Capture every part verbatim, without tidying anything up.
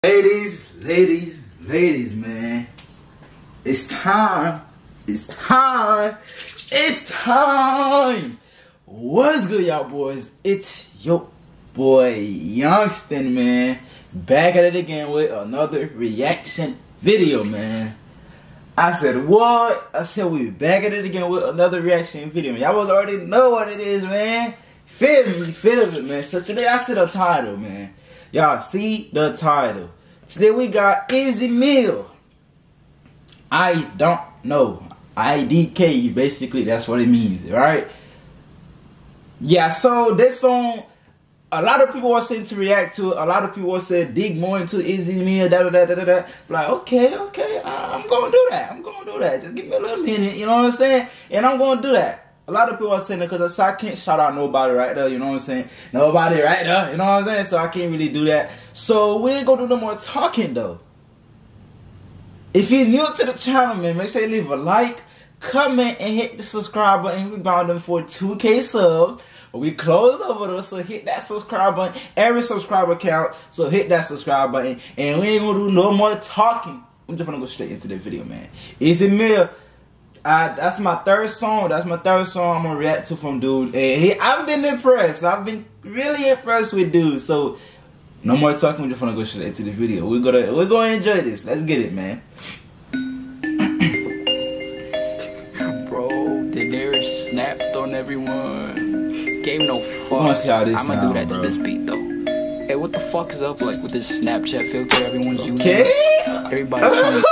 Ladies, ladies, ladies, man. It's time. It's time. It's time. What's good, y'all boys? It's your boy, Youngston, man. Back at it again with another reaction video, man. I said, what? I said, we back at it again with another reaction video. Y'all boys already know what it is, man. Feel me? Feel it, man. So today I see the title, man. Y'all see the title. Today we got Easy Meal. I don't know. I D K, basically, that's what it means, right? Yeah, so this song, a lot of people were saying to react to it. A lot of people were saying dig more into Easy Meal, da da da da da da. Like, okay, okay, I'm gonna do that. I'm gonna do that. Just give me a little minute, you know what I'm saying? And I'm gonna do that. A lot of people are saying it because I can't shout out nobody right there, you know what I'm saying? Nobody right there, you know what I'm saying? So I can't really do that. So we ain't gonna do no more talking though. If you're new to the channel, man, make sure you leave a like, comment, and hit the subscribe button. We bound them for two K subs. We close over those, so hit that subscribe button. Every subscriber count, so hit that subscribe button. And we ain't gonna do no more talking. I'm just gonna go straight into the video, man. Easy Meal. I, that's my third song. That's my third song I'm gonna react to from dude. And he, I've been impressed. I've been really impressed with dude. So no more talking. We just wanna go straight into the video. We're gonna we're gonna enjoy this. Let's get it, man. Bro, the dare snapped on everyone. Gave no fuck. I'm gonna sound, do that bro. to this beat though. Hey, what the fuck is up like with this Snapchat filter everyone's okay. using? Everybody's trying to.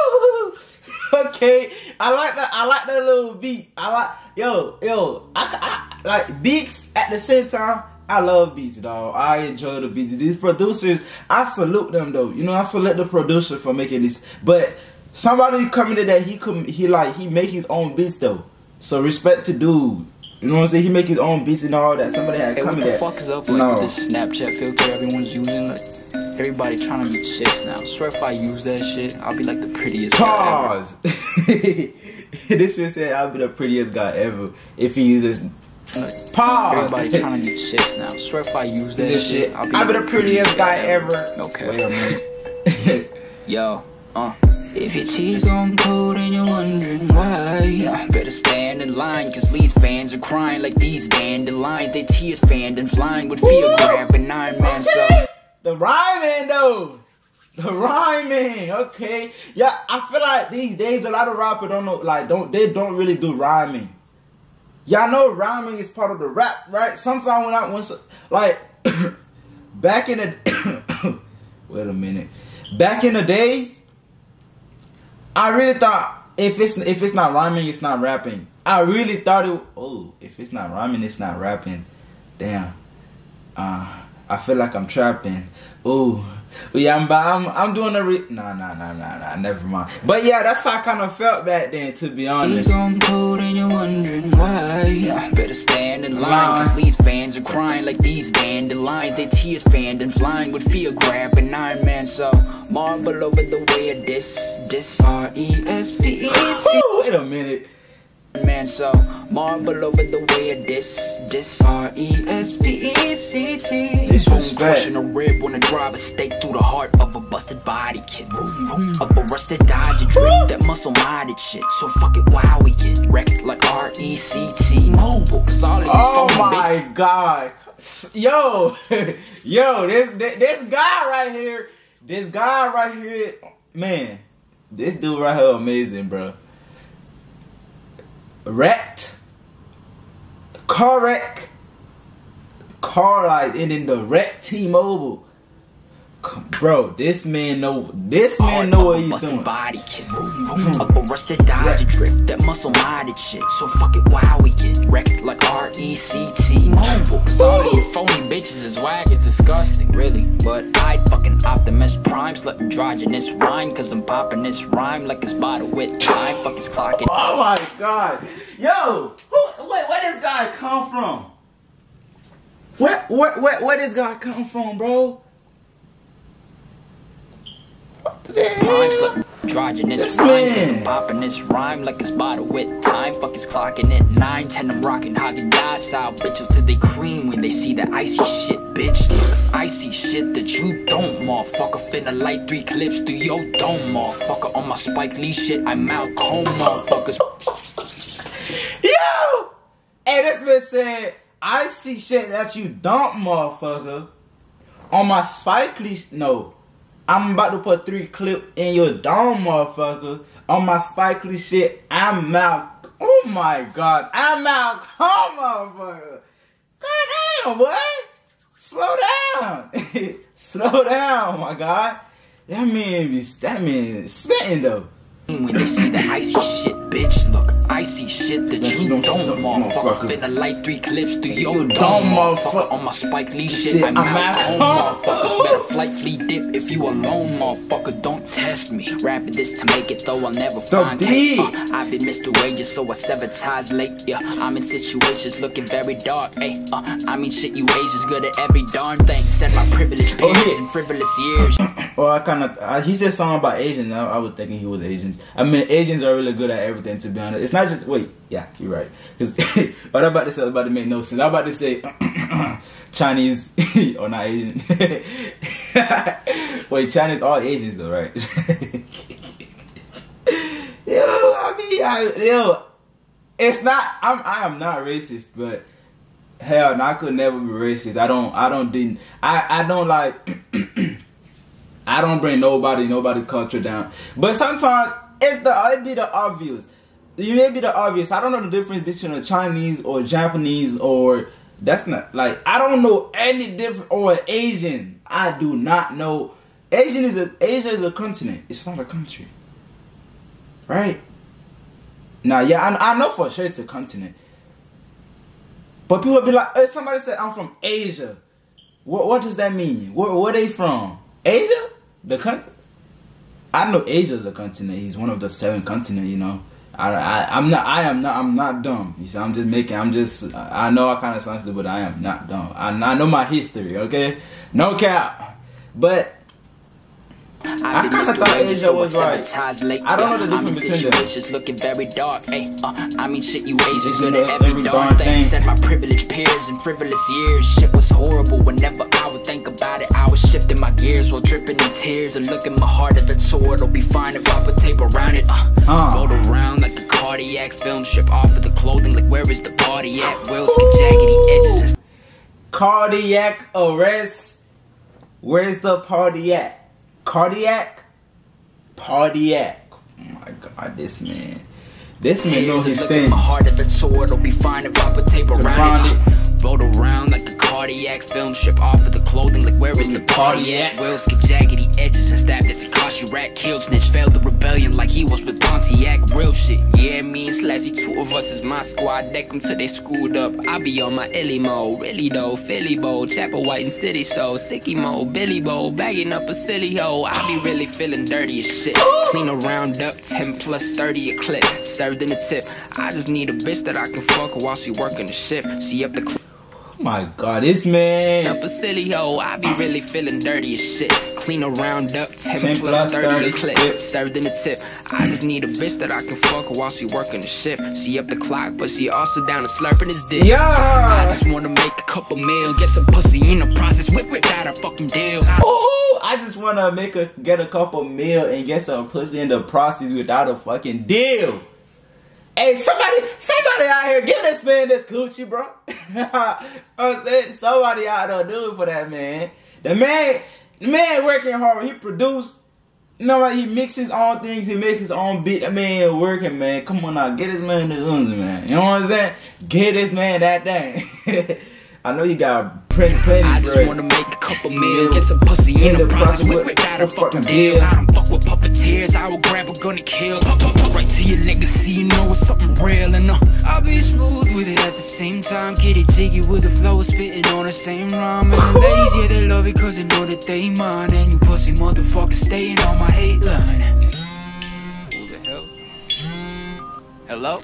Okay, I like that. I like that little beat. I like, yo, yo. I, I like beats at the same time. I love beats, dog. I enjoy the beats. These producers, I salute them though. You know, I salute the producer for making this. But somebody coming to that, he could, he like, he make his own beats though. So respect to dude. You know what I'm saying? He make his own beats and all that. Somebody had hey, come what to the that. fuck is up like no. with this Snapchat filter everyone's using? Like, everybody trying to be chicks now. I swear if I use that shit, I'll be like the prettiest Pause. guy ever. This man said I'll be the prettiest guy ever if he uses. Like, pause. Everybody trying to be chicks now. I swear if I use that this shit, shit, I'll be, I'll like be the prettiest guy ever. ever. Okay. Wait a minute. Yo, uh. If your cheese on cold and you're wondering why, better stand in line, cause Lee's fans are crying like these dandelions. They tears fanned and flying with fear grabbing Iron Man. So the rhyming though. The rhyming, okay. Yeah, I feel like these days a lot of rappers don't know, like don't they don't really do rhyming. Y'all know rhyming is part of the rap, right? Sometimes when I once like back in the wait a minute. Back in the days, I really thought if it's if it's not rhyming, it's not rapping. I really thought it. Oh, if it's not rhyming, it's not rapping. Damn. Uh, I feel like I'm trapping. Ooh, yeah, I'm I'm I'm doing a re. Nah, nah, nah, nah, nah. Never mind. But yeah, that's how I kind of felt back then, to be honest. He's on cold and you're wondering why. Better stand in line, cause these fans are crying like these dandelions. They tears fanned and flying with fear grabbing Iron Man. So marvel over the way of this, this R E S P E C. Wait a minute. Man, so marvel over the way of this, this R E S P E C T. Boom, crushing a rib when I drive a stake through the heart of a busted body kid. Vroom, vroom, of a rusted Dodge drift, that muscle minded shit. So fuck it, wow, we get wrecked like R E C T Mobile. Oh my god. Yo, yo, this, this this guy right here, this guy right here, man, this dude right here amazing, bro. Wrecked, correct, car like and then the wreck T-Mobile. Bro, this man know this man know what he's doing. Body kid, vroom, vroom, up a rusted Dodge drift, that muscle minded shit. So fuck it, wow, we get wrecked like R E C T Mobile. Cause all of you phony bitches is whack, is disgusting, really. But I fucking Optimus Prime, slut androgynous rhyme, cause I'm popping this rhyme like it's bottled with time. Fuck his clocking. Oh my god, yo, who, wait, where this guy come from? Where, where, where, where this guy come from, bro? Prime slut androgynous rhyme, cause I'm popping this rhyme like it's bottled with time. Fuck is clocking it, nine ten, I'm rocking Häagen-Dazs style bitches till they cream when they see the icy shit, bitch. I see shit that you don't, motherfucker. Finna light three clips through your dome, motherfucker. On my Spike Lee shit, I'm Malcolm, motherfuckers. Yo! Hey, this man said, I see shit that you don't, motherfucker. On my Spike Lee, no. I'm about to put three clips in your dome, motherfucker. On my Spike Lee shit, I'm Malcolm. Oh my God, I'm Malcolm, motherfucker. God damn, boy. Slow down. Slow down, my God. That means, that means spitting though. When they see the icy shit, bitch, look, I see shit that you don't, motherfucker. Finna light three clips through your dome, motherfucker. On my Spike Lee shit, I'm out home, motherfuckers. Better flight, flee, dip if you alone, motherfucker. Don't test me. Rapping this to make it, though I'll never find it. Uh, I've been miscourageous, so I sabotage late. Yeah, I'm in situations looking very dark. Hey, uh, I mean shit, you Asians good at every darn thing. Said my privilege peers and frivolous years. Well, I kind of, uh, he said something about Asians. I, I was thinking he was Asians. I mean, Asians are really good at everything, to be honest. It's not just, wait, yeah, you're right. Because what I'm about to say was about to make no sense. I'm about to say Chinese, or not Asian. Wait, Chinese, all Asians though, right? Yo, I mean, I, yo, it's not, I'm, I am not racist, but hell, no, I could never be racist. I don't, I don't, didn't, I, I don't like, I don't bring nobody, nobody culture down. But sometimes it's the, it be the obvious. You may be the obvious. I don't know the difference between a Chinese or Japanese or that's not like I don't know any different or Asian. I do not know. Asian is a Asia is a continent. It's not a country, right? Now, yeah, I, I know for sure it's a continent. But people be like, if somebody said I'm from Asia, what what does that mean? Where where they from? Asia? The country? I know Asia is a continent. He's one of the seven continents, you know. I, I, I'm not, I am not, I'm not dumb. You see, I'm just making, I'm just, I know I kind of sound stupid, but I am not dumb. I, I know my history, okay? No cap. But I kind of thought Asia was like, I don't know the difference between them. Just looking very dark, ay, uh, I mean shit, you Asians good at every darn thing. Said my privileged peers and frivolous years. Shit was horrible whenever I would think about it. I was shifting my gears while dripping in tears. And look at my heart, if it's sore, it'll be fine if I put tape around it. Uh, uh. Rolled around like a cardiac film, strip off of the clothing like where is the party at? Wheels get jaggedy edges. Cardiac arrest. Where's the party at? Cardiac, Pardiac. Oh my God, this man, this man knows his thing. My heart, if it's sore, it'll be fine if I put tape around it. Rolled around like a cardiac film, strip off of the clothing like where is the party at? Wheels get jaggedy edges and stabbed at Takashi rat. Killed snitch, failed the rebellion like he was with Pontiac. Real shit, yeah, me and Slazzy, two of us is my squad. Deck them till they screwed up. I be on my illy mode, really though, Philly bowl, Chapel White and City so sicky mode, Billy bowl, bagging up a silly hoe. I be really feeling dirty as shit. Clean a round up, ten plus thirty a clip, served in the tip. I just need a bitch that I can fuck while she working the shift. She up the clip. My God, this man. Up a silly hoe, I be really feeling dirty as shit. Clean a round up, ten, ten plus thirty a clip, clip, served in the tip. I just need a bitch that I can fuck while she working the shift. She up the clock, but she also down and slurping his dick. Yeah. I just wanna make a couple mil, get some pussy in the process, whip without a fucking deal. Oh, I just wanna make a get a couple mil and get some pussy in the process without a fucking deal. Hey, somebody, somebody out here, give this man this coochie, bro. I'm saying, somebody out there do it for that man. The man, the man working hard. He produced, you know what? He mixes his own things. He makes his own beat. That man working, man. Come on now, get this man the Uzi, man. You know what I'm saying? Get this man that thing. I know you got plenty, plenty. I just wanna make a couple mil, get some pussy in, in the, the process, whip without a fucking deal. I don't fuck with puppeteers, I will grab a gun and kill. Pop, pop, pop, right to your legacy, you know it's something real. And uh, I'll be smooth with it at the same time. Get it jiggy with the flow, spitting on the same rhyme. And the ladies, yeah, they love it cause they know that they mine. And you pussy motherfuckers staying on my hate line. Who the hell? Hello?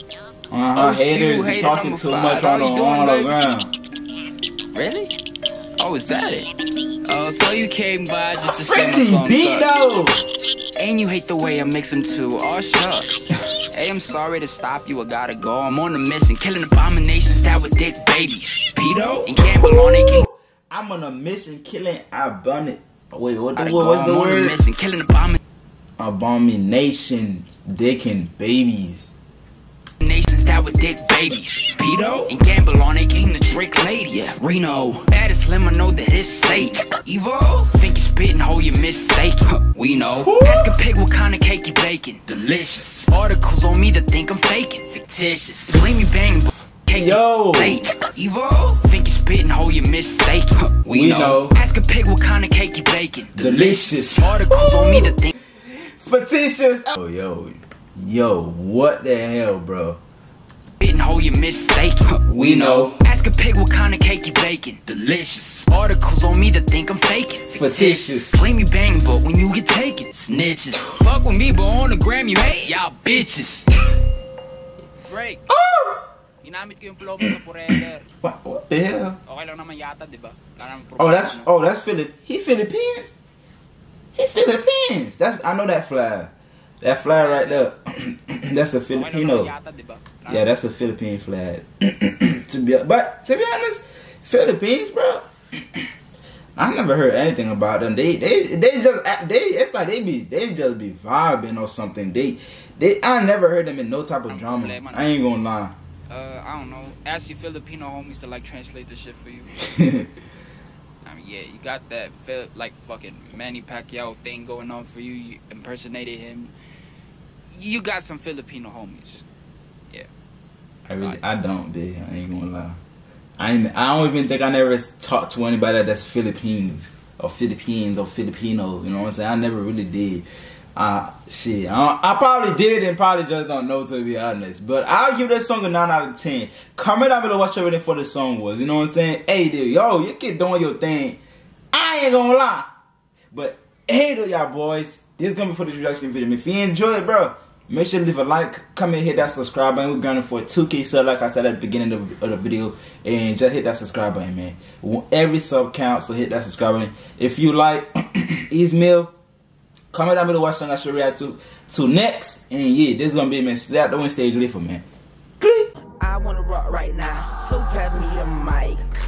Uh-huh, oh, haters be talking too much on the, on the ground. Really? Oh, is that it? Oh, so you came by just to say my song beat though. And you hate the way I mix them too. Oh, shucks. Hey, I'm sorry to stop you, I gotta go. I'm on a mission, killing abominations that with dick babies. Pedo and gamble on it. I'm on a mission, killing abundant. Wait, what the, Gotta what go. was the I'm on a word? mission, killing abominations. Abomination, dick and babies. Nations that with dick babies. Pedo and gamble on it, king the trick ladies. Yeah, Reno. Baddest slim, I know that it's safe. Evo, think you spitting, hold your mistake. We know. Woo. Ask a pig what kind of cake you baking. Delicious. Articles on me to think I'm faking. Fictitious. Blame me bang, cake. Yo. Late. Evo, think you spitting, hold your mistake. We, we know. know. Ask a pig what kind of cake you baking. Delicious. Articles on me to think. Fictitious. Oh, yo. Yo, what the hell, bro? Didn't hold your mistake. We know. Ask a pig what kind of cake you baking. Delicious. Articles on me to think I'm faking. Fictitious. Claim you banging, but when you get taken, snitches. Fuck with me, but on the gram you hate. Y'all bitches. Drake. Ginamit ko yung flow mo sa Forever. What, what the hell? Okay lang naman yata, diba? Oh, that's oh, that's Philip. He Philippines. He Philippines. That's I know that flag. That flag right there. That's a Filipino. Yeah, that's a Philippine flag. to be, but to be honest, Philippines, bro. I never heard anything about them. They, they, they just, they. It's like they be, they just be vibing or something. They, they. I never heard them in no type of drama. I ain't gonna lie. Uh, I don't know. Ask your Filipino homies to like translate this shit for you. I mean, yeah, you got that like fucking Manny Pacquiao thing going on for you. You impersonated him. You got some Filipino homies. Yeah. I really, I don't, bitch. I ain't gonna lie. I ain't, I don't even think I never talked to anybody that's Philippines or Philippines or Filipino. You know what I'm saying? I never really did. Uh, shit. I, I probably did and probably just don't know, to be honest. But I'll give this song a nine out of ten. Comment down below what your rating for this song was. You know what I'm saying? Hey, dude, yo, you keep doing your thing. I ain't gonna lie. But hey, though, y'all boys. This is gonna be for this reaction video. If you enjoy it, bro, make sure to leave a like, comment, hit that subscribe button. We're going for two K sub, like I said at the beginning of the, of the video. And just hit that subscribe button, man. Every sub counts, so hit that subscribe button. If you like Ismail, comment down below what song I should react to, to next. And yeah, this is going to be, man. Stay out the way and stay gleeful, man. Glee. I want to rock right now, so pat me a mic.